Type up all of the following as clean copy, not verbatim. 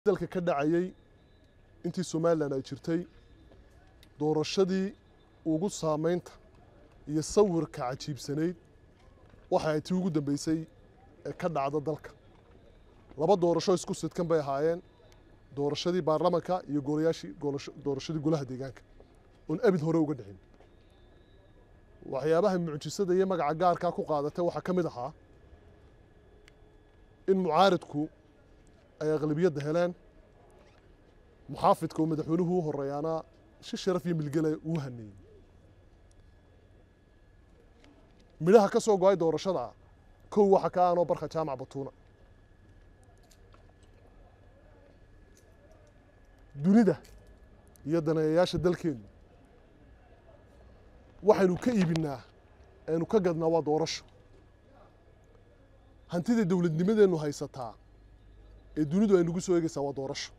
dalka ka dhacayay intii Soomaaliland ay jirtay doorashadii ugu saameynta iyo sawirka cajiibsaneyd waxa ay tii ugu dambeysay ka dhacda dalka laba doorasho isku sidkan bay ahaayeen doorashadii baarlamaanka iyo doorashadii golaha deegaanka oo abid hore uga dhicin waxyaabaha mucjisada iyo magaca gaarka ku qaadatay waxa kamid ahaa in mucaaridku ay aqlabiyada heleen muxaafidka oo madaxweynuhu u horeeyana si sharaf iyo milgale uu haneeyay midhaha ka soo go'ay doorashada kow waxa ka aanoo barka jaamac batuuna dunida iyo daneeyayaasha dalkeenu waxaynu ka iibinaa aynu ka gadnaa waa doorasho hantida dawladnimadeenu haysataa ee dunidu ay nagu soo eegaysaa waa doorasho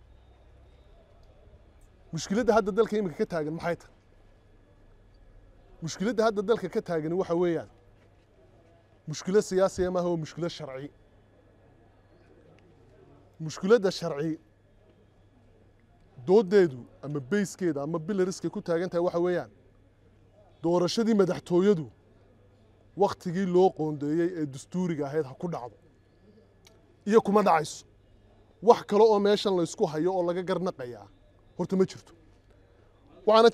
mushkiladda hadda dalka imika ka taagan maxay tahay mushkiladda hadda dalka ka taagan waxa weeyaan mushkilad siyaasi ama oo mushkilad sharci mushkiladda sharci doodeedu ama bayskeeda ama bilariska ku taagan tahay waxa weeyaan doorashadii madaxtooyadu waqtigii loo qoondeeyay ee dastuuriga ahayd ha ku dhacdo iyo kuma dhacayso wax kale oo meeshan la isku hayo oo laga garnaqayaa horta ma jirto waxaana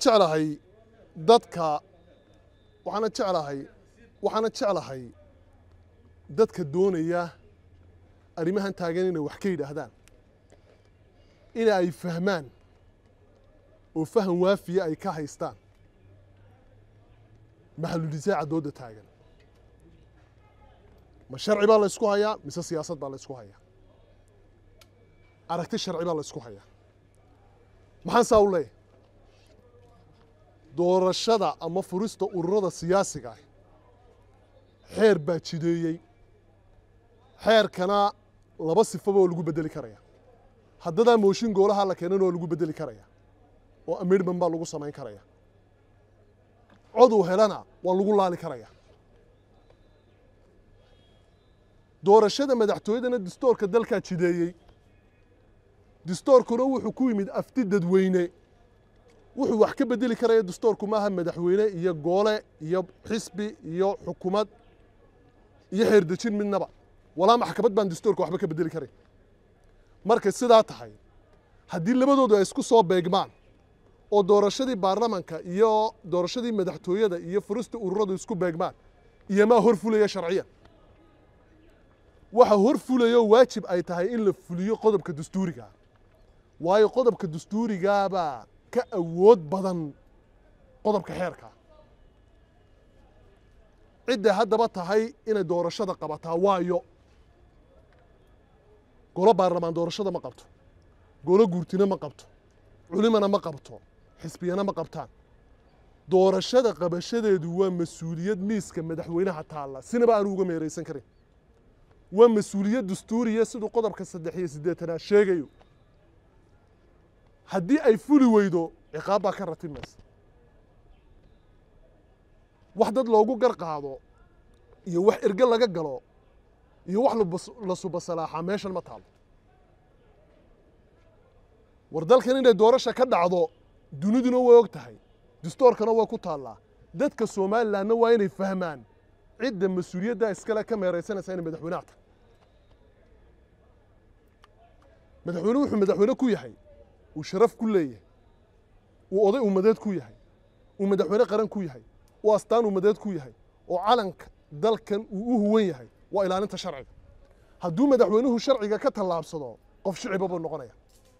jeclahay dadka doonaya arrimahan taagan inay wax ka yidhaahdaan in ay fahmaan oo faham waafiya ay ka haystaan maxaludisaaca dooda taagan ma sharci baa la isku hayaa mise siyaasad baa la isku hayaa aragti sharci baa la isku hayaa maxaan saa u leeyahay doorashada ama furista ururada siyaasiga ah xeer baa jideeyey xeerkana laba sifaba oo lagu bedeli karaya haddadaa mooshin goolaha la keenan oo lagu bedeli karaya oo amendment baa lagu samayn karaya cod uu helana waa lagu laali karaya doorashada madaxtooyadana dastuurka dalka jideeyey dastuurkuna wuxuu ku yimid afti dadweyne wuxuu wax ka bedeli karaya dastuurku maaha madaxweyne iyo goole iyo xisbi iyo xukuumad iyo xeer dejin midnaba walaa maxkamad baan dastuurka waxba ka bedeli karay marka sidaa tahay haddii labadoodu ay isku soo beegmaan oo doorashadii baarlamaanka iyo doorashadii madaxtooyada iyo furista ururadu isku beegmaan iyo ma hor fulaya sharciyan waxa hor fulayo waajib ay tahay in la fuliyo qodobka dastuuriga waayo qodobka dastuuriga baa ka awood badan qodobka xeerka cidda haddaba tahay inay doorashada qabataa waayo golo baarlamaan doorashada ma qabto golo guurtina ma qabto culimana ma qabto xisbiyana ma qabtaan doorashada qabashadeedu waa mas-uuliyad miiska madaxweynaha taalla sinaba aan uga meeraysan karin waa mas-uuliyad dastuuriya siduu qodobka 3 sheegayo haddii ay fuli weydo ciqaab baa ka ratimaysa wax dad loogu gar qaado iyo wax erge laga galo iyo wax la subasalaaxa meeshan ma taalo war dalkan inay doorasho ka dhacdo duniduna way og tahay dastuurkana waa ku taallaa dadka Soomaalilandna waa inay fahmaan cidda mas-uuliyadda iskale ka meeraysanaysa inay madaxweynaha tahay madaxweynuhu wuxuu madaxweyne ku yahay uu sharaf ku leeyahay uu oday ummadeed ku yahay uu madaxweyne qaran ku yahay uu astaan ummadeed ku yahay oo calanka dalkan uu u huwan yahay waa ilaalinta sharciga hadduu madaxweynuhu sharciga ka tallaabsado qof shicib buu noqonaya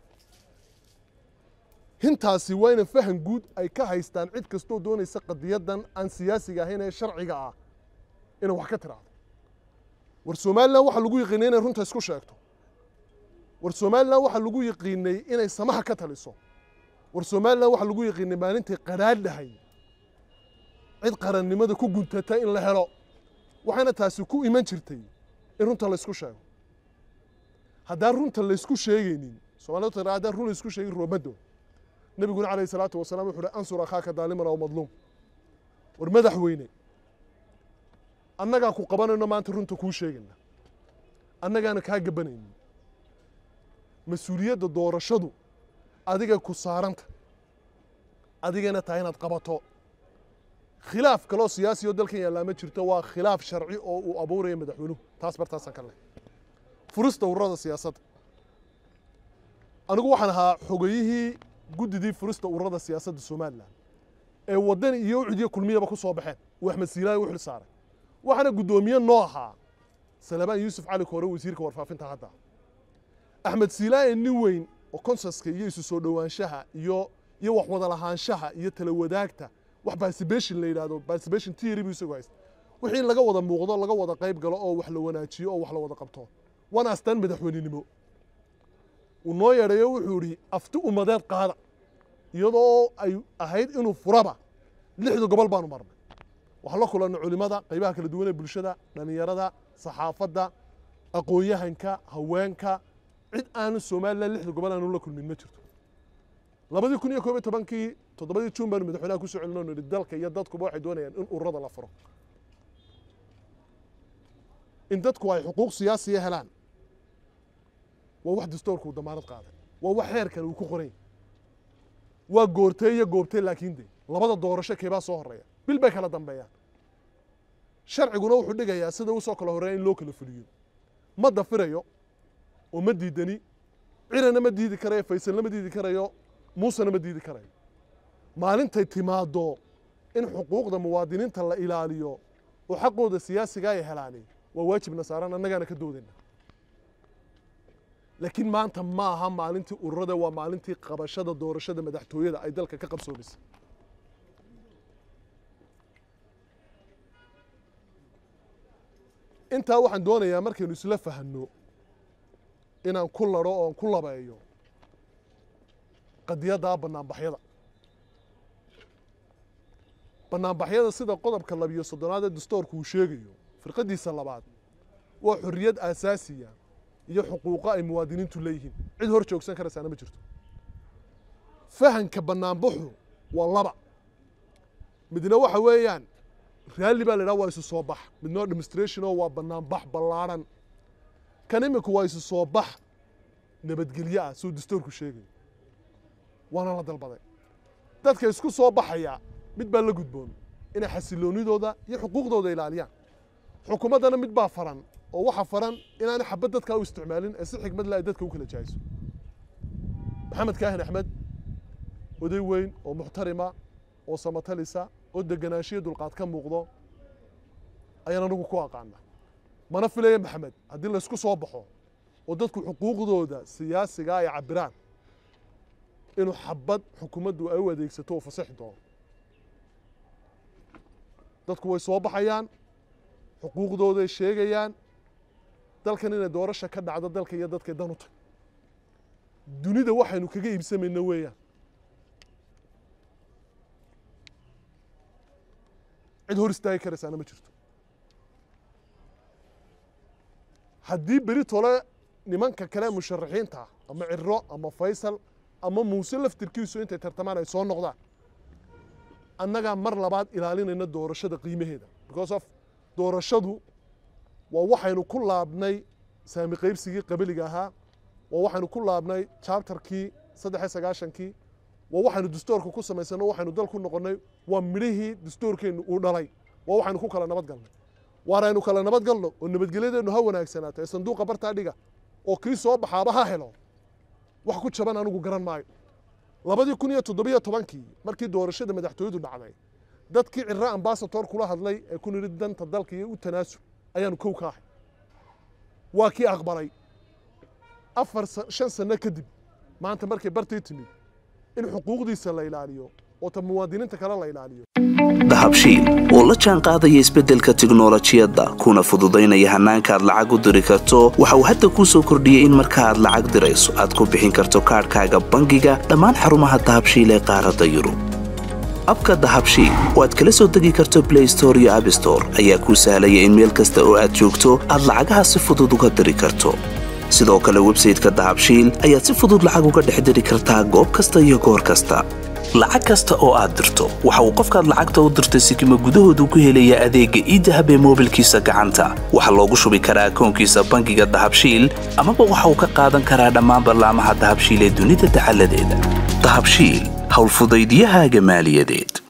hintaasi waa in faham guud ay ka haystaan cid kastoo doonaysa qadiyadan aan siyaasiga ahayn ee sharciga ah inuu wax ka tiraado war Soomaaliland waxa lagu yaqiinay inay runta isku sheegto war Soomaaliland waxa lagu yaqiinay inay samaha ka taliso war Soomaaliland waxa lagu yaqiinay maalintii qaraadhahay cid qarannimada ku guntata in la helo waxaana taasi ku iman jirtay in runta la isku sheego haddaan runta la isku sheegaynin Soomaaliland haddaan run la isku sheegin roobado nabiguna calayhi salaatu wasalaam wuxuu ansur akhaaka daaliman aw madluum war madaxweyne annaga ku qabanayno maanta runta ku sheegayna annagaana kaa gabanaynin mas-uuliyadda doorashadu adiga ku saaranta adigana tahay inaad qabato khilaaf kaloo siyaasi oo dalkan yaallaa ma jirto waa khilaaf sharci oo uu abuuraya madaxweynuhu taas bartaasaan ka leh furista ururada siyaasadda anigu waxaan ahaa xogayihii guddidii furista ururada siyaasadda somalilan ee waddan iyo ucdiyo kulmiyaba ku soo baxeen uu axmed siilaaye u xil saaray waxaana guddoomiye noo ahaa salabaan yuusuf cali koore wasiirka warfaafinta hadda axmed siilaaye nin weyn oo konsaska iyo isu soo dhowaanshaha iyo wax wada lahaanshaha iyo tala wadaagta wax participation la yidhaahdo participation theory buu isagu haysta wixii in laga wada muuqdo laga wada qayb galo oo wax la wanaajiyo oo wax la wada qabto waana astaan madaxweynenimo uu noo yeedhayo wuxuu yidhi afti ummadeed qaada iyadoo ay ahayd inuu furaba 6 gobol baanu marnay waxaan la kulannay culimada qaybaha kala duwan ee bulshada dhalinyarada saxaafadda aqoon-yahanka haweenka cid aanu Soomaaliland 6 gobol aanu la kulmin ma jirto 2011kii 7 Juun baan madaxweynaha ku soo celinay dalka iyo dadkuba waxay doonayaan in ururada la furo in dadku ay xuquuq siyaasi helaan waa wax dastuurku damaanad qaaday waa wax xeerkan uu ku qoray waa goortay iyo goobtay laakiin labada doorasho keebaa soo horeeya bil bay kala dambeeyaan sharciguna wuxuu dhigayaa sida uu soo kala horeeyay in loo kala fuliyo ma dafirayo oo ma diidani cirana ma diidi karayo faysalna ma diidi karayo muusana ma diidi karayo maalintay timaado in xuquuqda muwaadiniinta la ilaaliyo oo xaqooda siyaasiga ay helaan waa waajibna saaran annagana ka doodayna laakiin maanta ma aha maalintii ururada waa maalintii qabashada doorashada madaxtooyada ay dalka ka qabsoomisay intaa waxaan doonayaa markaynu isla fahanno inaan ku laro oo ku labeeyo qadiyada banaanbaxyada sida qodobka 12 ee dastuurku uu sheegayo firqadiisa labaad waa xurriyad asaasiya iyo xuquuqa ay muwaadiniintu leeyihiin cid hor joogsan karaysa ma jirto fahanka banaanbaxu waa laba midna waxa weeyaan rally baa la waa isu soo bax midna demonstration oo waa banaanbax ballaaran kan imika waa isu soo bax nabadgelyo ah soo dastuurku sheegay waana la dalbaday dadka isku soo baxaya mid baa la gudboon inay xasiloonidooda iyo xuquuqdooda ilaaliyaan xukuumadana mid baa faran oo waxa faran inaan xabad dadka u isticmaalin ee si xigmad leh dadka u kala jaayso maxamed kaahin axmed oday weyn oo muxtarima oo samatalisa oo deganaanshiyo dulqaad ka muuqdo ayaan anigu ku aqaana mana filayo maxamed haddii la isku soo baxo oo dadku xuquuqdooda siyaasiga ay cabiraan inuu xabad xukuumaddu ay u adeegsato oo fasaxi doono dadku way soo baxayaan xuquuqdooda sheegayaan dalkan inay doorasho ka dhacdo dalka iyo dadka dan u tahay dunida waxaynu kaga iibsamayna weeyaan cid hor istaagi karaysaana ma jirto haddii beri tole nimanka kale musharaxiinta ama Ciro ama Faysal ama Muuse laftirkiisu intay tartamaan ay soo noqdaan annaga mar labaad ilaalinayna doorashada qiimaheeda because of doorashadu waa waxaynu ku laabnay saami qaybsigii qabiliga ahaa waa waxaynu ku laabnay chapterkii 93kii waa waxaynu dastuurka ku samaysano waxaynu dal ku noqonay waa midhihii dastuurkeenu uu dhalay waa waxaynu ku kala nabad galnay waaraynu kala nabad galno oo nabadgelyadeennu ha wanaagsanaato ee sanduuqa bartaa dhiga oo kii soo baxaaba ha helo wax ku jaban anigu garan maayo 2017kii markii doorashada madaxtooyadu dhacday dadkii Ciro ambassador kula hadlay ee ku niri danta dalka iyo u tanaasub ayaanu kow ka ahay waa kii aqbalay 4-5 sano kadib maanta markay bartay timid in xuquuqdiisa la ilaaliyo oo ta muwaadiniinta kale la ilaaliyo dahabshiil oo la jaan qaadaya isbeddelka tiknoolajiyadda kuna fududaynaya hanaanka aad lacag u diri karto waxa uu hadda kuu soo kordhiyey in marka aad lacag dirayso aad ku bixin karto kaadhkaaga bangiga dhammaan xarumaha dahabshiil ee qaaradda Yurub abka dahabshiil oo aad kala soo degi karto Play Store iyo App Store ayaa kuu sahlaya in meel kasta oo aad joogto aad lacagaha si fudud uga diri karto sidoo kale website-ka dahabshiil ayaad si fudud lacag uga dhex diri kartaa goob kasta iyo goor kasta lacag kasta oo aad dirto waxa uu qofkaad lacagta u dirtay sikimo gudahoodu ku helayaa adeegga idahab ee moobilkiisa gacanta waxa loogu shubi karaa akoonkiisa bangiga dahabshiil amaba waxa uu ka qaadan karaa dhammaan barnaamijyada dahabshiil ee dunida dacaladeeda dahabshiil hawlfudaydyahaaga maaliyadeed